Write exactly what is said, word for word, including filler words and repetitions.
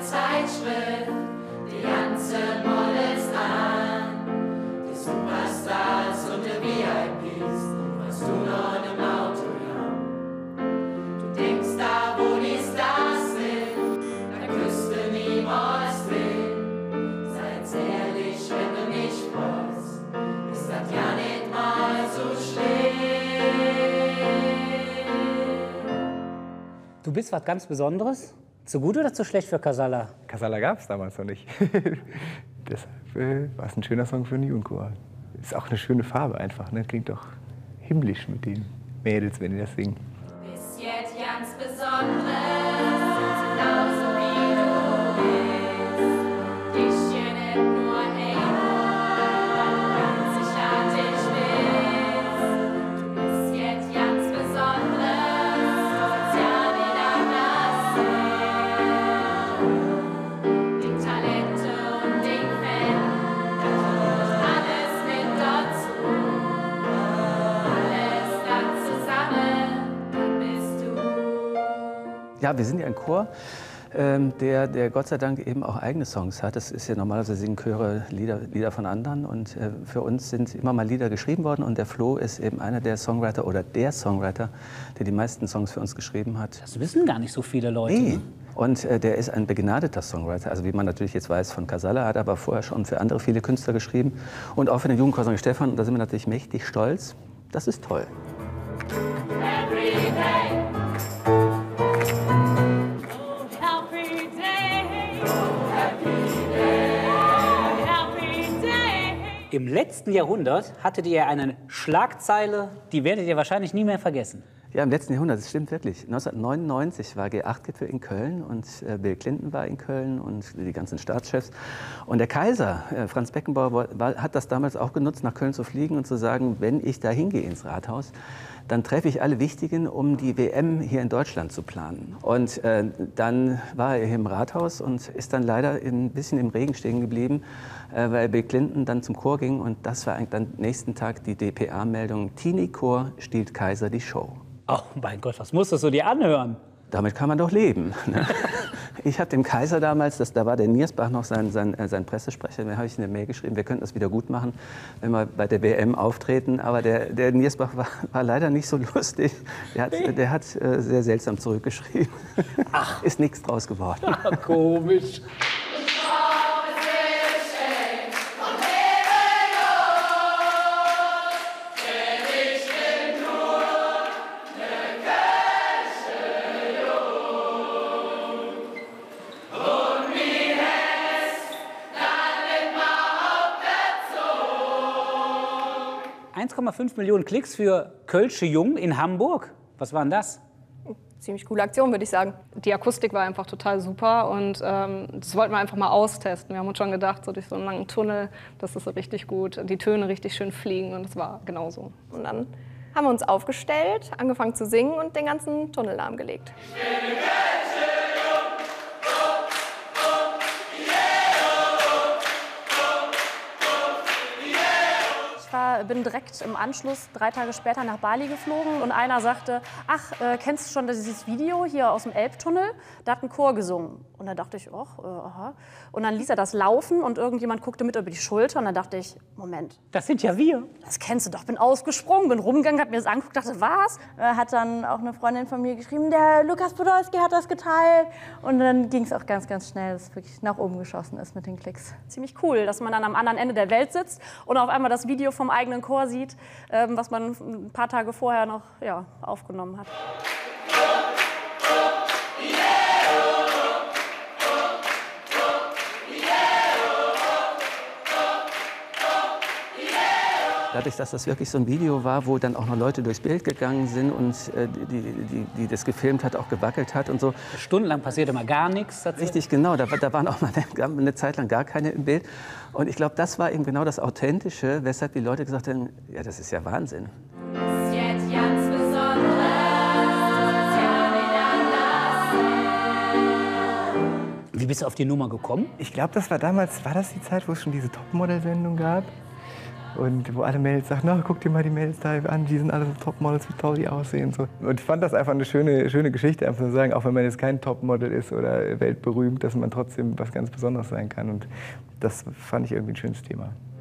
Zeitschrift, die ganze Moll ist an. Die Superstars und die V I Ps, was du noch im Auto haben. Du denkst da, wo die Stars sind, da küsste niemals will. Seid's ehrlich, wenn du nicht wolltest, ist das ja nicht mal so schlimm. Du bist was ganz Besonderes? Zu gut oder zu schlecht für Casalla? Casalla gab es damals noch nicht. Deshalb äh, war es ein schöner Song für einen Jugendchor. Ist auch eine schöne Farbe einfach, ne? Klingt doch himmlisch mit den Mädels, wenn die das singen. Bis jetzt ganz Besonderes, genauso wie du bist. Dich hier nicht nur einmal, einzigartig bist. Du bist jetzt ganz Besonderes, sollst ja nicht anders sein. Die Talente und den Fan, da kommt alles mit dazu. Alles dann zusammen, dann bist du. Ja, wir sind ja ein Chor, ähm, der, der Gott sei Dank eben auch eigene Songs hat. Das ist ja normalerweise singen Chöre Lieder, Lieder von anderen und äh, für uns sind immer mal Lieder geschrieben worden und der Flo ist eben einer der Songwriter oder der Songwriter, der die meisten Songs für uns geschrieben hat. Das wissen gar nicht so viele Leute. Nee. Ne? Und äh, der ist ein begnadeter Songwriter, also wie man natürlich jetzt weiß von Casalla, hat aber vorher schon für andere viele Künstler geschrieben und auch für den Jugendchor Sankt Stephan. Und da sind wir natürlich mächtig stolz. Das ist toll. Every day. Im letzten Jahrhundert hattet ihr eine Schlagzeile, die werdet ihr wahrscheinlich nie mehr vergessen. Ja, im letzten Jahrhundert, das stimmt wirklich. neunzehnhundertneunundneunzig war G acht Gipfel in Köln und äh, Bill Clinton war in Köln und die ganzen Staatschefs. Und der Kaiser, äh, Franz Beckenbauer, war, hat das damals auch genutzt, nach Köln zu fliegen und zu sagen, wenn ich da hingehe ins Rathaus, dann treffe ich alle Wichtigen, um die W M hier in Deutschland zu planen. Und äh, dann war er hier im Rathaus und ist dann leider ein bisschen im Regen stehen geblieben, äh, weil Bill Clinton dann zum Chor ging. Und das war eigentlich dann nächsten Tag die D P A-Meldung, Teenie-Chor stiehlt Kaiser die Show. Oh mein Gott, was musstest du dir anhören? Damit kann man doch leben. Ne? Ich habe dem Kaiser damals, das, da war der Niersbach noch sein, sein, äh, sein Pressesprecher, da habe ich eine Mail geschrieben, wir könnten das wieder gut machen, wenn wir bei der W M auftreten. Aber der, der Niersbach war, war leider nicht so lustig. Der hat, der hat äh, sehr seltsam zurückgeschrieben. Ach. Ist nichts draus geworden. Ach, komisch. eins Komma fünf Millionen Klicks für Kölsche Jung in Hamburg. Was war denn das? Ziemlich coole Aktion, würde ich sagen. Die Akustik war einfach total super und ähm, das wollten wir einfach mal austesten. Wir haben uns schon gedacht, so durch so einen langen Tunnel, dass das so richtig gut, die Töne richtig schön fliegen und es war genauso. Und dann haben wir uns aufgestellt, angefangen zu singen und den ganzen Tunnel lahmgelegt. Ich war, bin direkt im Anschluss drei Tage später nach Bali geflogen und einer sagte, ach, äh, kennst du schon dieses Video hier aus dem Elbtunnel? Da hat ein Chor gesungen. Und da dachte ich, ach, äh, aha. Und dann ließ er das laufen und irgendjemand guckte mit über die Schulter und dann dachte ich, Moment. Das sind ja wir. Das kennst du doch. Bin ausgesprungen, bin rumgegangen, hab mir das angeguckt, dachte, was? Äh, hat dann auch eine Freundin von mir geschrieben, der Lukas Podolski hat das geteilt. Und dann ging es auch ganz, ganz schnell, dass es wirklich nach oben geschossen ist mit den Klicks. Ziemlich cool, dass man dann am anderen Ende der Welt sitzt und auf einmal das Video vom eigenen Chor sieht, ähm, was man ein paar Tage vorher noch ja, aufgenommen hat. Dadurch, dass das wirklich so ein Video war, wo dann auch noch Leute durchs Bild gegangen sind und äh, die, die, die das gefilmt hat, auch gewackelt hat und so. Stundenlang passierte mal gar nichts dazu. Richtig, genau. Da, da waren auch mal eine Zeit lang gar keine im Bild. Und ich glaube, das war eben genau das Authentische, weshalb die Leute gesagt haben, ja, das ist ja Wahnsinn. Ist jetzt ganz Besonderes, ja nicht anders. Wie bist du auf die Nummer gekommen? Ich glaube, das war damals, war das die Zeit, wo es schon diese Topmodel-Sendung gab? Und wo alle Mädels sagen, na, guck dir mal die Mädels da an, die sind alle so Topmodels, wie toll die aussehen. So. Und ich fand das einfach eine schöne, schöne Geschichte, einfach zu sagen, auch wenn man jetzt kein Topmodel ist oder weltberühmt, dass man trotzdem was ganz Besonderes sein kann. Und das fand ich irgendwie ein schönes Thema.